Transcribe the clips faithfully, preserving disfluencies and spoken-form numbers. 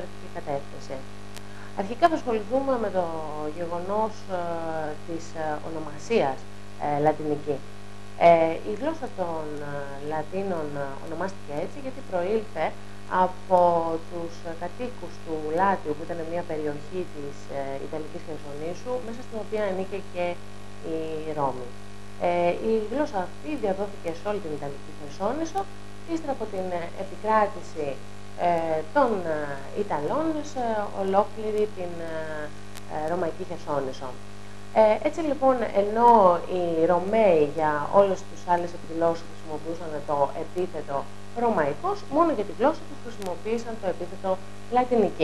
διαφορετική κατεύθυνση. Αρχικά θα ασχοληθούμε με το γεγονός ε, της ε, ονομασίας ε, λατινική. Ε, η γλώσσα των ε, Λατίνων ε, ονομάστηκε έτσι γιατί προήλθε από τους ε, κατοίκους του Λάτιου, που ήταν μια περιοχή της ε, Ιταλικής Χερσονήσου, μέσα στην οποία ανήκε και η Ρώμη. Ε, η γλώσσα αυτή διαδόθηκε σε όλη την Ιταλική Χερσόνησο, ύστερα από την ε, επικράτηση ε, των ε, Ιταλών σε ολόκληρη την ε, Ρωμαϊκή Χερσόνησο. Ε, έτσι λοιπόν, ενώ οι Ρωμαίοι για όλες τις άλλες εκδηλώσεις χρησιμοποιούσαν το επίθετο Ρωμαϊκός, μόνο για τη γλώσσα τους χρησιμοποίησαν το επίθετο Λατινική.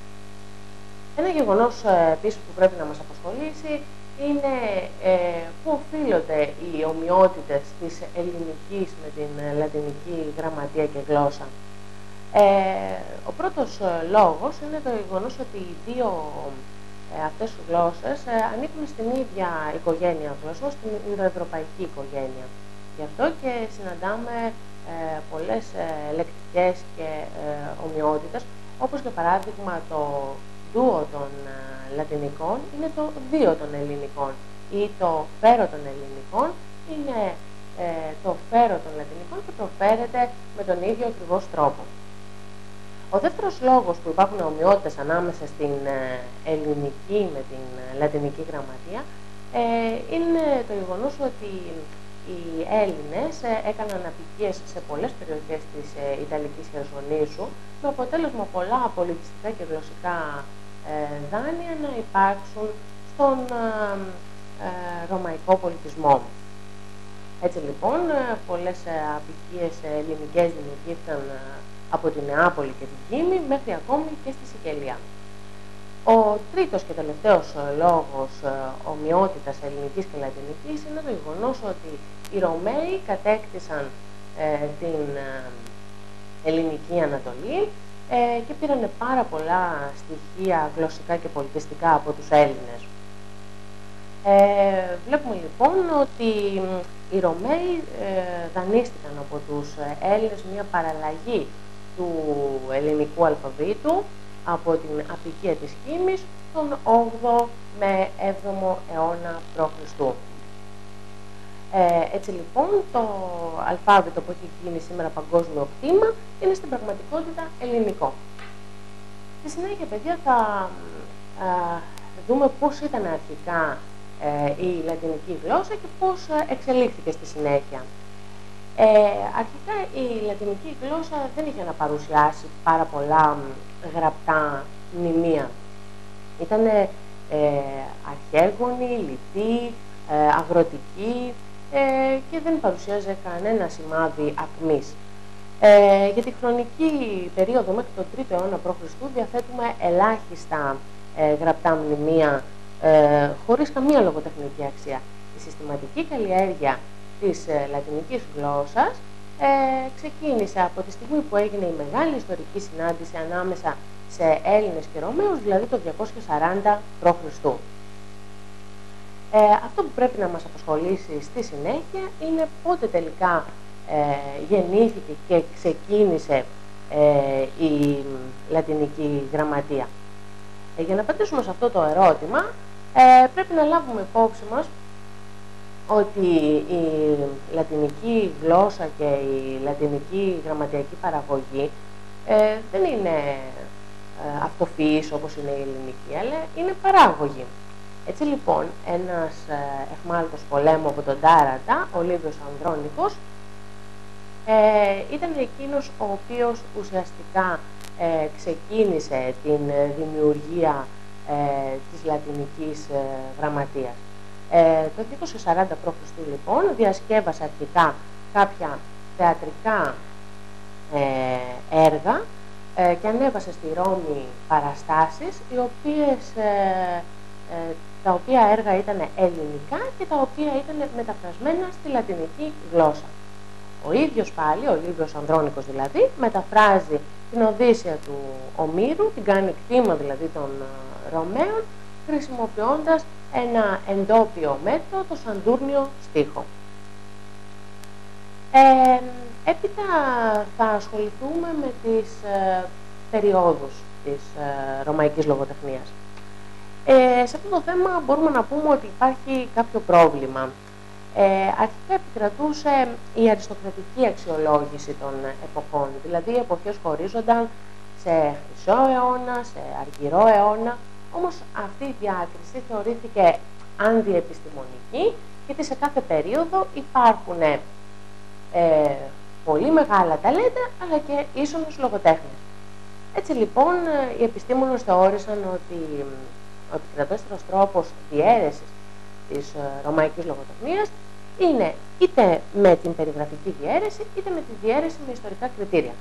Ένα γεγονός ε, επίσης που πρέπει να μας απασχολήσει είναι ε, πού οφείλονται οι ομοιότητες της ελληνικής με την λατινική γραμματεία και γλώσσα. Ε, ο πρώτος λόγος είναι το γεγονός ότι οι δύο ε, αυτές οι γλώσσες ε, ανήκουν στην ίδια οικογένεια γλώσσων, στην Ινδοευρωπαϊκή οικογένεια. Γι' αυτό και συναντάμε ε, πολλές ε, λεκτικές και ε, ομοιότητες, όπως για παράδειγμα το δούο των ε, λατινικών είναι το δύο των ελληνικών ή το φέρο των ελληνικών είναι ε, το φέρο των λατινικών και προφέρεται με τον ίδιο ακριβώς τρόπο. Ο δεύτερος λόγος που υπάρχουν ομοιότητες ανάμεσα στην ελληνική με την λατινική γραμματεία ε, είναι το γεγονός ότι οι Έλληνες έκαναν απικίες σε πολλές περιοχές της Ιταλικής Χερσονήσου, με αποτέλεσμα πολλά πολιτιστικά και γλωσσικά ε, δάνεια να υπάρξουν στον ε, ρωμαϊκό πολιτισμό. Έτσι λοιπόν, πολλές απικίες ελληνικές δημιουργήθηκαν από τη Νεάπολη και την Κίμη μέχρι ακόμη και στη Σικελία. Ο τρίτος και τελευταίος λόγος ομοιότητας ελληνικής και λατινικής είναι το γεγονός ότι οι Ρωμαίοι κατέκτησαν ε, την ε, ελληνική Ανατολή ε, και πήραν πάρα πολλά στοιχεία γλωσσικά και πολιτιστικά από τους Έλληνες. Ε, βλέπουμε λοιπόν ότι οι Ρωμαίοι ε, δανείστηκαν από τους Έλληνες μια παραλλαγή του ελληνικού αλφαβήτου από την απικία της Κίμης τον όγδοο με έβδομο αιώνα π.Χ. Ε, έτσι λοιπόν το αλφάβητο που έχει γίνει σήμερα παγκόσμιο κτήμα είναι στην πραγματικότητα ελληνικό. Στη συνέχεια, παιδιά, θα α, δούμε πώς ήταν αρχικά ε, η λατινική γλώσσα και πώς εξελίχθηκε στη συνέχεια. Ε, αρχικά η λατινική γλώσσα δεν είχε να παρουσιάσει πάρα πολλά γραπτά μνημεία. Ήταν ε, αρχαίγονη, λιτή, ε, αγροτική ε, και δεν παρουσίαζε κανένα σημάδι ακμής. Ε, για τη χρονική περίοδο μέχρι τον τρίτο αιώνα π.Χ. διαθέτουμε ελάχιστα ε, γραπτά μνημεία ε, χωρίς καμία λογοτεχνική αξία. Η συστηματική καλλιέργεια της ε, λατινικής γλώσσας ε, ξεκίνησε από τη στιγμή που έγινε η μεγάλη ιστορική συνάντηση ανάμεσα σε Έλληνες και Ρωμαίους, δηλαδή το διακόσια σαράντα π.Χ. Ε, αυτό που πρέπει να μας απασχολήσει στη συνέχεια είναι πότε τελικά ε, γεννήθηκε και ξεκίνησε ε, η λατινική γραμματεία. Ε, για να απαντήσουμε σε αυτό το ερώτημα, ε, πρέπει να λάβουμε υπόψη μας ότι η λατινική γλώσσα και η λατινική γραμματιακή παραγωγή ε, δεν είναι ε, αυτοφυής όπως είναι η ελληνική, αλλά είναι παράγωγη. Έτσι λοιπόν, ένας ε, αιχμάλωτος πολέμου από τον Τάρατα, ο Λίβιος Ανδρώνικος, ε, ήταν εκείνος ο οποίος ουσιαστικά ε, ξεκίνησε την δημιουργία ε, της λατινικής ε, γραμματείας. Ε, το διακόσια σαράντα π.Χ. λοιπόν διασκεύασε αρχικά κάποια θεατρικά ε, έργα ε, και ανέβασε στη Ρώμη παραστάσεις οι οποίες, ε, ε, τα οποία έργα ήταν ελληνικά και τα οποία ήταν μεταφρασμένα στη λατινική γλώσσα. Ο ίδιος πάλι, ο Λίβιος Ανδρώνικος δηλαδή, μεταφράζει την Οδύσσεια του Ομήρου, την κάνει κτήμα δηλαδή των Ρωμαίων, χρησιμοποιώντας ένα εντόπιο μέτρο, το Σαντούρνιο στίχο. Ε, έπειτα θα ασχοληθούμε με τις ε, περιόδους της ε, ρωμαϊκής λογοτεχνίας. Ε, σε αυτό το θέμα μπορούμε να πούμε ότι υπάρχει κάποιο πρόβλημα. Ε, αρχικά επικρατούσε η αριστοκρατική αξιολόγηση των εποχών, δηλαδή οι εποχές χωρίζονταν σε χρυσό αιώνα, σε αργυρό αιώνα, όμως αυτή η διάκριση θεωρήθηκε αντιεπιστημονική, γιατί σε κάθε περίοδο υπάρχουν ε, πολύ μεγάλα ταλέντα, αλλά και ίσονος λογοτέχνες. Έτσι λοιπόν οι επιστήμονες θεώρησαν ότι ο επικρατέστερος τρόπος διαίρεσης της ρωμαϊκής λογοτεχνίας είναι είτε με την περιγραφική διαίρεση, είτε με τη διαίρεση με ιστορικά κριτήρια.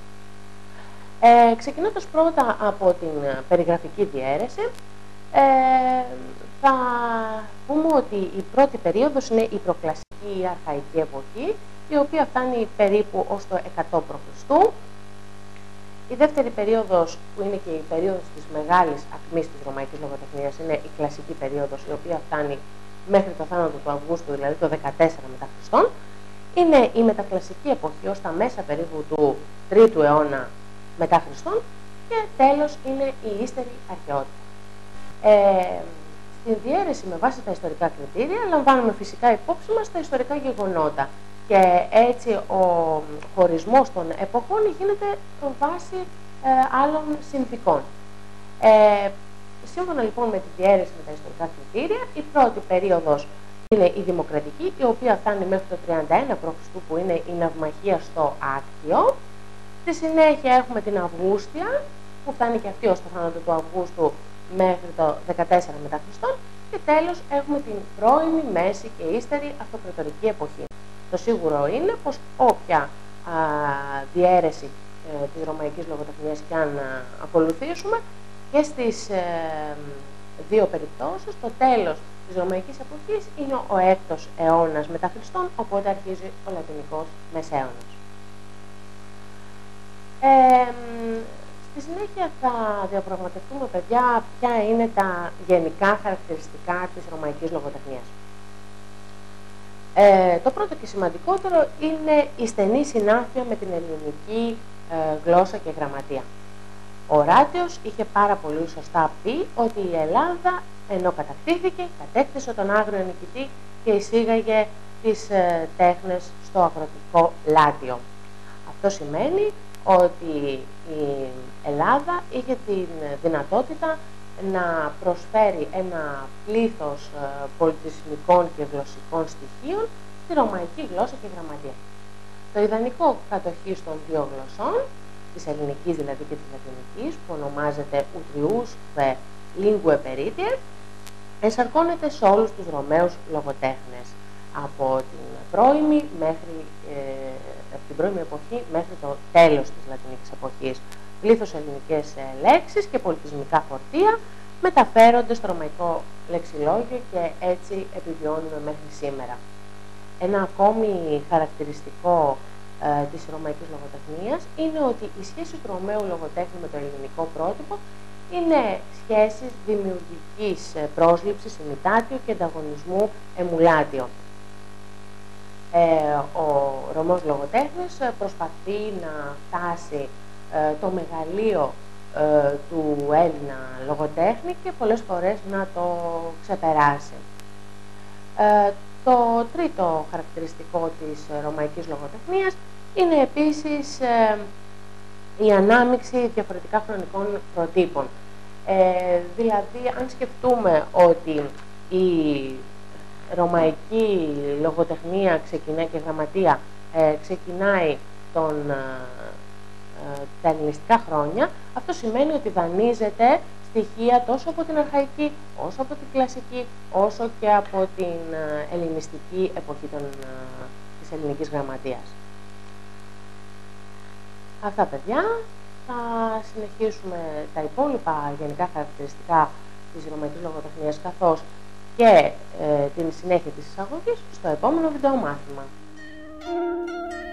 Ε, ξεκινώντας πρώτα από την περιγραφική διαίρεση, ε, θα πούμε ότι η πρώτη περίοδος είναι η προκλασική ή αρχαϊκή εποχή, η οποία φτάνει περίπου ως το εκατό προ Χριστού. Η δεύτερη περίοδος, που είναι και η περίοδος της μεγάλης ακμής της ρωμαϊκής λογοτεχνίας, είναι η κλασική περίοδος, η οποία φτάνει μέχρι το θάνατο του Αυγούστου, δηλαδή το δεκατέσσερα μετά Χριστόν. Είναι η μετακλασική εποχή ως τα μέσα περίπου του τρίτου αιώνα μετά Χριστόν, και τέλος είναι η ύστερη αρχαιότητα. Ε, στην διαίρεση με βάση τα ιστορικά κριτήρια λαμβάνουμε φυσικά υπόψη μας τα ιστορικά γεγονότα, και έτσι ο χωρισμός των εποχών γίνεται βάσει ε, άλλων συνθήκων. Ε, σύμφωνα λοιπόν με τη διαίρεση με τα ιστορικά κριτήρια, η πρώτη περίοδος είναι η δημοκρατική, η οποία φτάνει μέχρι το τριάντα ένα προ Χριστού, που είναι η ναυμαχία στο Άκτιο. Στη συνέχεια έχουμε την Αυγούστια, που φτάνει και αυτή ως το θάνατο του Αυγούστου μέχρι το δεκατέσσερα μετά Χριστόν, και τέλος έχουμε την πρώιμη, μέση και ύστερη αυτοκρατορική εποχή. Το σίγουρο είναι πως όποια α, διαίρεση ε, της ρωμαϊκής λογοτεχνίας και αν α, ακολουθήσουμε, και στις ε, δύο περιπτώσεις το τέλος της ρωμαϊκής εποχής είναι ο έκτος αιώνας μετά Χριστόν, οπότε αρχίζει ο λατινικός μεσαίωνας. Ε, στη συνέχεια θα διαπραγματευτούμε, παιδιά, ποια είναι τα γενικά χαρακτηριστικά της ρωμαϊκής λογοτεχνίας. Ε, το πρώτο και σημαντικότερο είναι η στενή συνάφεια με την ελληνική ε, γλώσσα και γραμματεία. Ο Οράτιος είχε πάρα πολύ σωστά πει ότι η Ελλάδα, ενώ κατακτήθηκε, κατέκτησε τον άγριο νικητή και εισήγαγε τις ε, τέχνες στο αγροτικό Λάτιο. Αυτό σημαίνει ότι η Ελλάδα είχε την δυνατότητα να προσφέρει ένα πλήθος πολιτισμικών και γλωσσικών στοιχείων στη ρωμαϊκή γλώσσα και γραμματεία. Το ιδανικό κατοχής των δύο γλωσσών, της ελληνικής δηλαδή και της λατινικής, που ονομάζεται Utriusque Lingue Peritiae, ενσαρκώνεται σε όλους τους Ρωμαίους λογοτέχνες, από την πρώιμη, μέχρι, ε, από την πρώιμη εποχή μέχρι το τέλος της λατινικής εποχής. Πλήθος ελληνικές λέξεις και πολιτισμικά φορτία μεταφέρονται στο ρωμαϊκό λεξιλόγιο και έτσι επιβιώνουμε μέχρι σήμερα. Ένα ακόμη χαρακτηριστικό ε, της ρωμαϊκής λογοτεχνίας είναι ότι η σχέση του Ρωμαίου λογοτέχνη με το ελληνικό πρότυπο είναι σχέσεις δημιουργικής πρόσληψης, ημιτάτιο και ανταγωνισμού εμουλάτιο. Ε, ο Ρωμαίος λογοτέχνης προσπαθεί να φτάσει ε, το μεγαλείο ε, του Έλληνα λογοτέχνη και πολλές φορές να το ξεπεράσει. Ε, το τρίτο χαρακτηριστικό της ρωμαϊκής λογοτεχνίας είναι επίσης ε, η ανάμειξη διαφορετικά χρονικών προτύπων. Ε, δηλαδή, αν σκεφτούμε ότι η ρωμαϊκή λογοτεχνία ξεκινάει και γραμματεία ε, ξεκινάει τον, ε, τα ελληνιστικά χρόνια, αυτό σημαίνει ότι δανείζεται στοιχεία τόσο από την αρχαϊκή, όσο από την κλασική, όσο και από την ελληνιστική εποχή των, της ελληνικής γραμματείας. Αυτά, παιδιά. Θα συνεχίσουμε τα υπόλοιπα γενικά χαρακτηριστικά της ρωμαϊκής λογοτεχνίας, καθώς και ε, την συνέχεια της εισαγωγής στο επόμενο βιντεομάθημα.